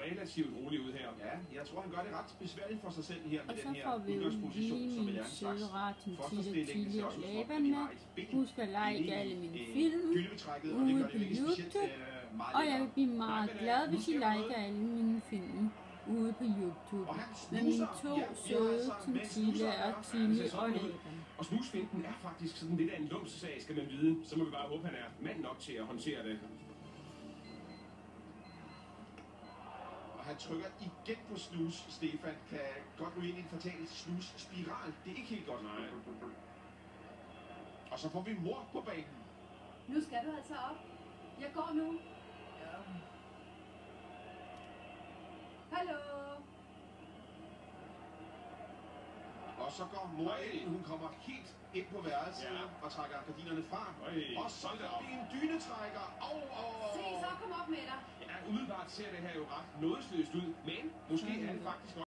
relativt rolig ud her. Ja, jeg tror, han gør det ret besværligt for sig selv her med og den så her får vi jo udgangsposition, som lige er min en slags søde ret til fosterstilling. Det ser tidligere også ud som om, Laban at de med. har et ben Husk at like alle mine film gyldebetrækket, og det ude gør på det jo ikke specielt YouTube. meget Og jeg vil blive Nej, meget men, glad, nu hvis I sker der liker alle mine film ude på YouTube. Og han Med mine snuser. to Ja, søde altså, mens Tintille snuseren og er- Tille ser og sådan ud. Laban. Og snusfinten er faktisk sådan lidt af en lumsesag, skal man vide. Så må vi bare håbe, han er mand nok til at håndtere det. Og han trykker igen på snus. Stefan kan godt gå ind i en fatal snus-spiral. Det er ikke helt godt. Nej. Og så får vi mor på banen. Nu skal du altså op. Jeg går nu. Ja. Hallo. Og så går mor ind. Hun kommer helt ind på værelset og trækker gardinerne fra. Og så får vi en dynetrækker. Se, så kom op med dig. Ja, umiddelbart ser det her jo ret nådesløst ud, men måske er det faktisk